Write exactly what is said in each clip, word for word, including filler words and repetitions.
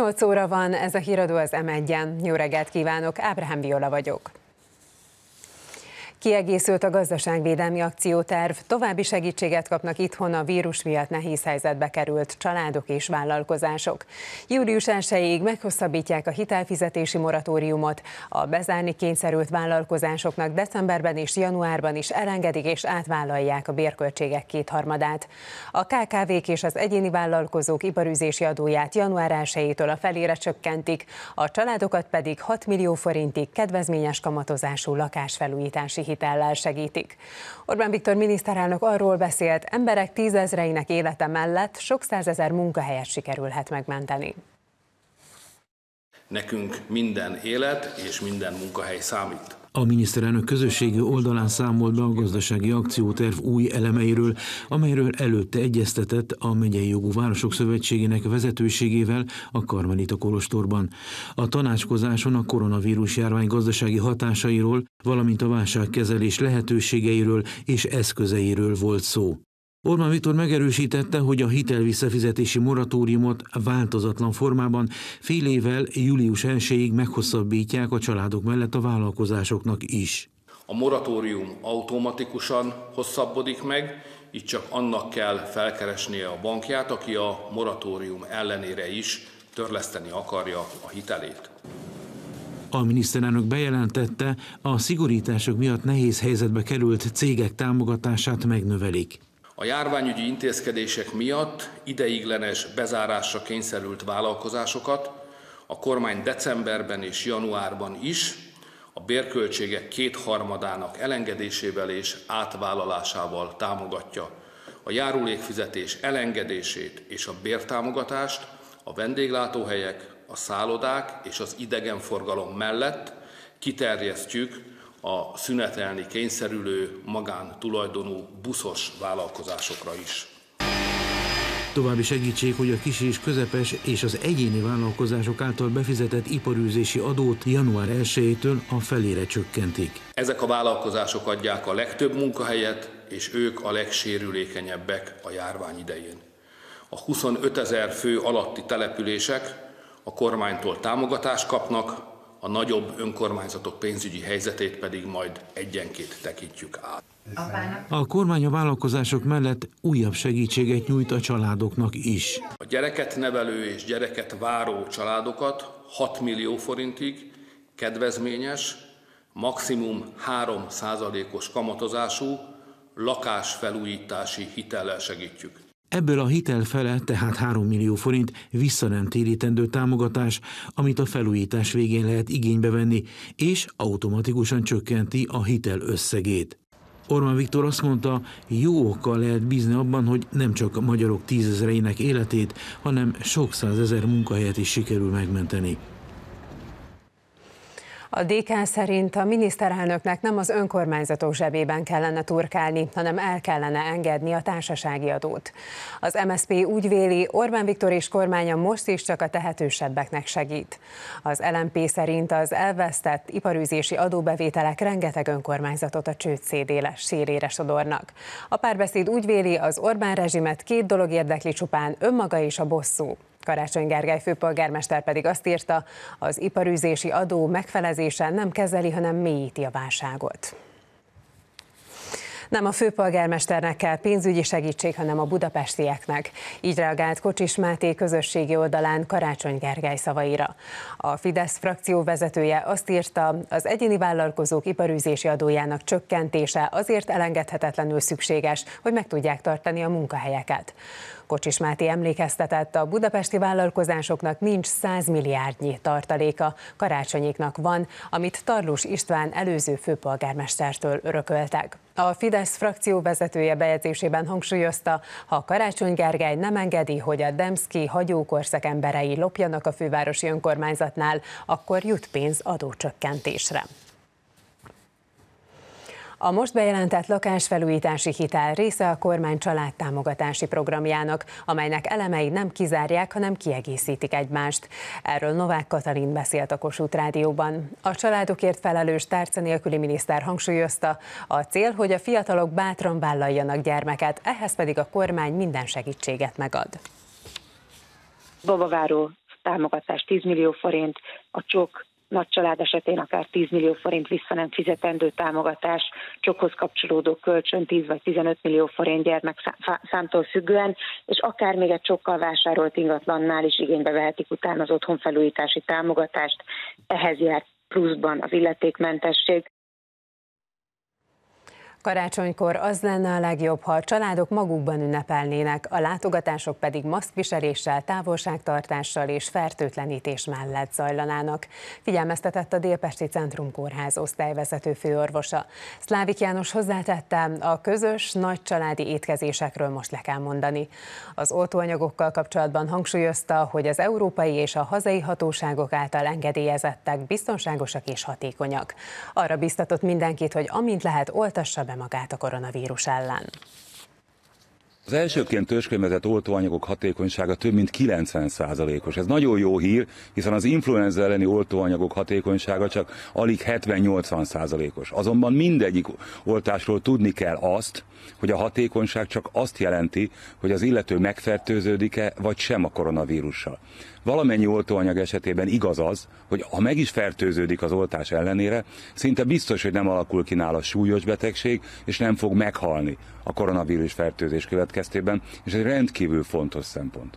nyolc óra van, ez a híradó az em egyen. Jó reggelt kívánok, Ábrahám Viola vagyok. Kiegészült a gazdaságvédelmi akcióterv, további segítséget kapnak itthon a vírus miatt nehéz helyzetbe került családok és vállalkozások. július elsejéig meghosszabbítják a hitelfizetési moratóriumot, a bezárni kényszerült vállalkozásoknak decemberben és januárban is elengedik és átvállalják a bérköltségek kétharmadát. A ká ká vék és az egyéni vállalkozók iparűzési adóját január elsejétől a felére csökkentik, a családokat pedig hat millió forintig kedvezményes kamatozású lakásfelújítási hitellel segítik. Orbán Viktor miniszterelnök arról beszélt, emberek tízezreinek élete mellett sok százezer munkahelyet sikerülhet megmenteni. Nekünk minden élet és minden munkahely számít. A miniszterelnök közösségi oldalán számolt be a gazdasági akcióterv új elemeiről, amelyről előtte egyeztetett a Megyei Jogú Városok Szövetségének vezetőségével a Karmelita kolostorban. A tanácskozáson a koronavírus járvány gazdasági hatásairól, valamint a válságkezelés lehetőségeiről és eszközeiről volt szó. Orbán Viktor megerősítette, hogy a hitelvisszafizetési moratóriumot változatlan formában fél évvel július elsejéig meghosszabbítják a családok mellett a vállalkozásoknak is. A moratórium automatikusan hosszabbodik meg, így csak annak kell felkeresnie a bankját, aki a moratórium ellenére is törleszteni akarja a hitelét. A miniszterelnök bejelentette, a szigorítások miatt nehéz helyzetbe került cégek támogatását megnövelik. A járványügyi intézkedések miatt ideiglenes bezárásra kényszerült vállalkozásokat a kormány decemberben és januárban is a bérköltségek kétharmadának elengedésével és átvállalásával támogatja. A járulékfizetés elengedését és a bértámogatást a vendéglátóhelyek, a szállodák és az idegenforgalom mellett kiterjesztjük a szünetelni kényszerülő magántulajdonú buszos vállalkozásokra is. További segítség, hogy a kis és közepes és az egyéni vállalkozások által befizetett iparűzési adót január elsejétől a felére csökkentik. Ezek a vállalkozások adják a legtöbb munkahelyet, és ők a legsérülékenyebbek a járvány idején. A huszonötezer fő alatti települések a kormánytól támogatást kapnak, a nagyobb önkormányzatok pénzügyi helyzetét pedig majd egyenként tekintjük át. A kormány a vállalkozások mellett újabb segítséget nyújt a családoknak is. A gyereket nevelő és gyereket váró családokat hat millió forintig kedvezményes, maximum három százalékos kamatozású lakásfelújítási hitellel segítjük. Ebből a hitel fele, tehát három millió forint vissza nem térítendő támogatás, amit a felújítás végén lehet igénybe venni, és automatikusan csökkenti a hitel összegét. Orbán Viktor azt mondta, jó okkal lehet bízni abban, hogy nem csak a magyarok tízezreinek életét, hanem sok százezer munkahelyet is sikerül megmenteni. A dé ká szerint a miniszterelnöknek nem az önkormányzatok zsebében kellene turkálni, hanem el kellene engedni a társasági adót. Az em es zé pé úgy véli, Orbán Viktor és kormánya most is csak a tehetősebbeknek segít. Az el em pé szerint az elvesztett iparűzési adóbevételek rengeteg önkormányzatot a csőd szélére sodornak. A Párbeszéd úgy véli, az Orbán rezsimet két dolog érdekli csupán, önmaga és a bosszú. Karácsony Gergely főpolgármester pedig azt írta, az iparűzési adó megfelezése nem kezeli, hanem mélyíti a válságot. Nem a főpolgármesternek kell pénzügyi segítség, hanem a budapestieknek. Így reagált Kocsis Máté közösségi oldalán Karácsony Gergely szavaira. A Fidesz frakció vezetője azt írta, az egyéni vállalkozók iparűzési adójának csökkentése azért elengedhetetlenül szükséges, hogy meg tudják tartani a munkahelyeket. Kocsis Máté emlékeztetett, a budapesti vállalkozásoknak nincs száz milliárdnyi tartaléka, Karácsonyéknak van, amit Tarlós István előző főpolgármestertől örököltek. A Fidesz frakció vezetője bejegyzésében hangsúlyozta, ha Karácsony Gergely nem engedi, hogy a Demszky hagyókorszak emberei lopjanak a fővárosi önkormányzatnál, akkor jut pénz adócsökkentésre. A most bejelentett lakásfelújítási hitel része a kormány családtámogatási programjának, amelynek elemei nem kizárják, hanem kiegészítik egymást. Erről Novák Katalin beszélt a Kossuth Rádióban. A családokért felelős tárca nélküli miniszter hangsúlyozta, a cél, hogy a fiatalok bátran vállaljanak gyermeket, ehhez pedig a kormány minden segítséget megad. Babaváró támogatás tíz millió forint, a csok nagy család esetén akár tíz millió forint vissza nem fizetendő támogatás, csokhoz kapcsolódó kölcsön tíz vagy tizenöt millió forint gyermek számtól függően, és akár még egy csokkal vásárolt ingatlannál is igénybe vehetik utána az otthonfelújítási támogatást, ehhez jár pluszban az illetékmentesség. Karácsonykor az lenne a legjobb, ha a családok magukban ünnepelnének, a látogatások pedig maszkviseléssel, távolságtartással és fertőtlenítés mellett zajlanának, figyelmeztetett a Délpesti Centrum Kórház osztályvezető főorvosa. Szlávik János hozzátette, a közös, nagy családi étkezésekről most le kell mondani. Az oltóanyagokkal kapcsolatban hangsúlyozta, hogy az európai és a hazai hatóságok által engedélyezettek biztonságosak és hatékonyak. Arra biztatott mindenkit, hogy amint lehet, oltassa be magát a koronavírus ellen. Az elsőként törzskérmezett oltóanyagok hatékonysága több mint kilencven százalékos. Ez nagyon jó hír, hiszen az influenza elleni oltóanyagok hatékonysága csak alig hetven-nyolcvan százalékos. Azonban mindegyik oltásról tudni kell azt, hogy a hatékonyság csak azt jelenti, hogy az illető megfertőződik-e vagy sem a koronavírussal. Valamennyi oltóanyag esetében igaz az, hogy ha meg is fertőződik az oltás ellenére, szinte biztos, hogy nem alakul ki nála súlyos betegség, és nem fog meghalni a koronavírus fertőzés következtében, és ez egy rendkívül fontos szempont.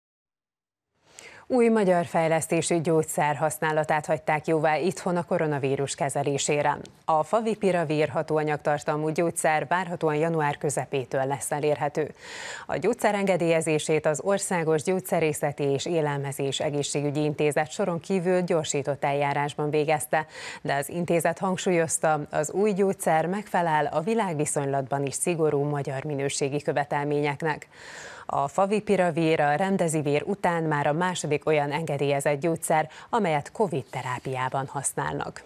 Új magyar fejlesztésű gyógyszer használatát hagyták jóvá itthon a koronavírus kezelésére. A favipiravir hatóanyagtartalmú gyógyszer várhatóan január közepétől lesz elérhető. A gyógyszer engedélyezését az Országos Gyógyszerészeti és Élelmezés Egészségügyi Intézet soron kívül gyorsított eljárásban végezte, de az intézet hangsúlyozta, az új gyógyszer megfelel a világviszonylatban is szigorú magyar minőségi követelményeknek. A favipiravir, a remdesivir után már a második olyan engedélyezett gyógyszer, amelyet Covid terápiában használnak.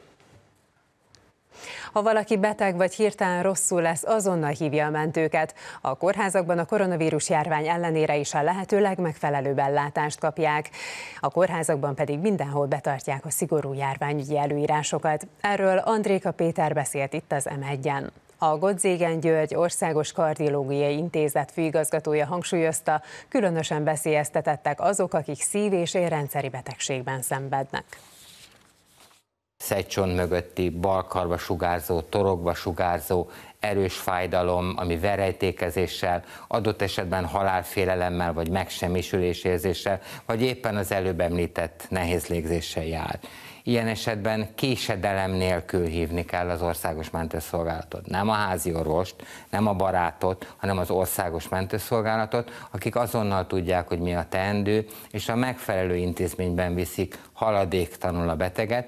Ha valaki beteg vagy hirtelen rosszul lesz, azonnal hívja a mentőket. A kórházakban a koronavírus járvány ellenére is a lehető legmegfelelőbb ellátást kapják. A kórházakban pedig mindenhol betartják a szigorú járványügyi előírásokat. Erről Andréka Péter beszélt itt az em egyen. A Godzégen György Országos Kardiológiai Intézet főigazgatója hangsúlyozta, különösen veszélyeztetettek azok, akik szív- és érrendszeri betegségben szenvednek. Szegycsont mögötti, balkarba sugárzó, torokba sugárzó, erős fájdalom, ami verejtékezéssel, adott esetben halálfélelemmel vagy megsemmisülésérzéssel, vagy éppen az előbb említett nehéz légzéssel jár. Ilyen esetben késedelem nélkül hívni kell az országos mentőszolgálatot. Nem a házi orvost, nem a barátot, hanem az országos mentőszolgálatot, akik azonnal tudják, hogy mi a teendő, és a megfelelő intézményben viszik haladéktalanul a beteget.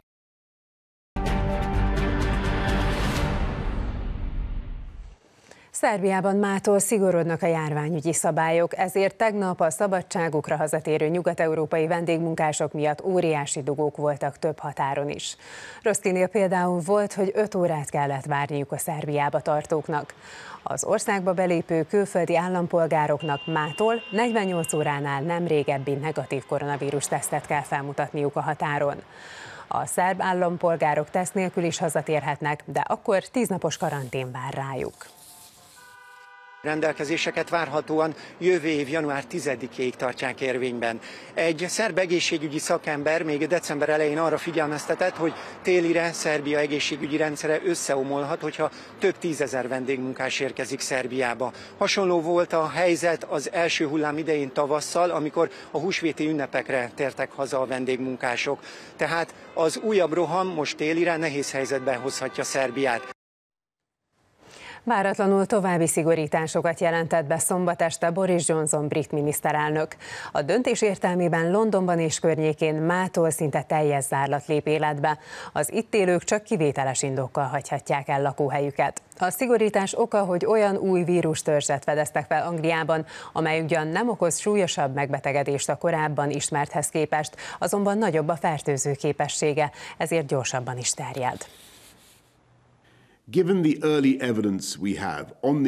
Szerbiában mától szigorodnak a járványügyi szabályok, ezért tegnap a szabadságukra hazatérő nyugat-európai vendégmunkások miatt óriási dugók voltak több határon is. Röszkinél például volt, hogy öt órát kellett várniuk a Szerbiába tartóknak. Az országba belépő külföldi állampolgároknak mától negyvennyolc óránál nem régebbi negatív koronavírus tesztet kell felmutatniuk a határon. A szerb állampolgárok teszt nélkül is hazatérhetnek, de akkor tíznapos karantén vár rájuk. Rendelkezéseket várhatóan jövő év január tizedikéig tartják érvényben. Egy szerb egészségügyi szakember még december elején arra figyelmeztetett, hogy télire Szerbia egészségügyi rendszere összeomolhat, hogyha több tízezer vendégmunkás érkezik Szerbiába. Hasonló volt a helyzet az első hullám idején tavasszal, amikor a húsvéti ünnepekre tértek haza a vendégmunkások. Tehát az újabb roham most télire nehéz helyzetbe hozhatja Szerbiát. Váratlanul további szigorításokat jelentett be szombat este Boris Johnson brit miniszterelnök. A döntés értelmében Londonban és környékén mától szinte teljes zárlat lép életbe. Az itt élők csak kivételes indokkal hagyhatják el lakóhelyüket. A szigorítás oka, hogy olyan új vírustörzset fedeztek fel Angliában, amely ugyan nem okoz súlyosabb megbetegedést a korábban ismerthez képest, azonban nagyobb a fertőző képessége, ezért gyorsabban is terjed. Given the early evidence we have on this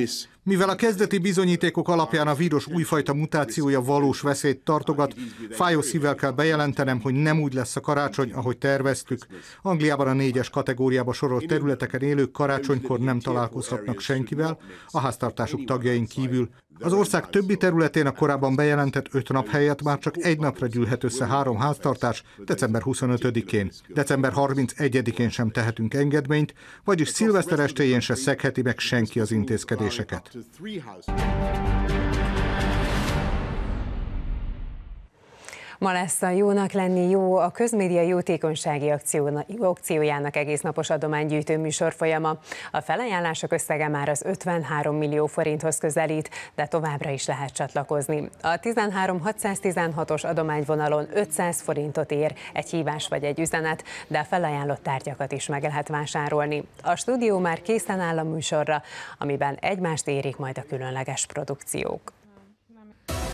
Mivel a kezdeti bizonyítékok alapján a vírus újfajta mutációja valós veszélyt tartogat, fájó szívvel kell bejelentenem, hogy nem úgy lesz a karácsony, ahogy terveztük. Angliában a négyes kategóriába sorolt területeken élők karácsonykor nem találkozhatnak senkivel, a háztartásuk tagjain kívül. Az ország többi területén a korábban bejelentett öt nap helyett már csak egy napra gyűlhet össze három háztartás, december huszonötödikén. december harmincegyedikén sem tehetünk engedményt, vagyis szilveszter estéjén se szegheti meg senki az intézkedéseket. Ma lesz a Jónak lenni jó a Közmédia jótékonysági akciójának egésznapos adománygyűjtő műsorfolyama. A felajánlások összege már az ötvenhárom millió forinthoz közelít, de továbbra is lehet csatlakozni. A tizenhárom hatszáztizenhatos adományvonalon ötszáz forintot ér egy hívás vagy egy üzenet, de a felajánlott tárgyakat is meg lehet vásárolni. A stúdió már készen áll a műsorra, amiben egymást érik majd a különleges produkciók.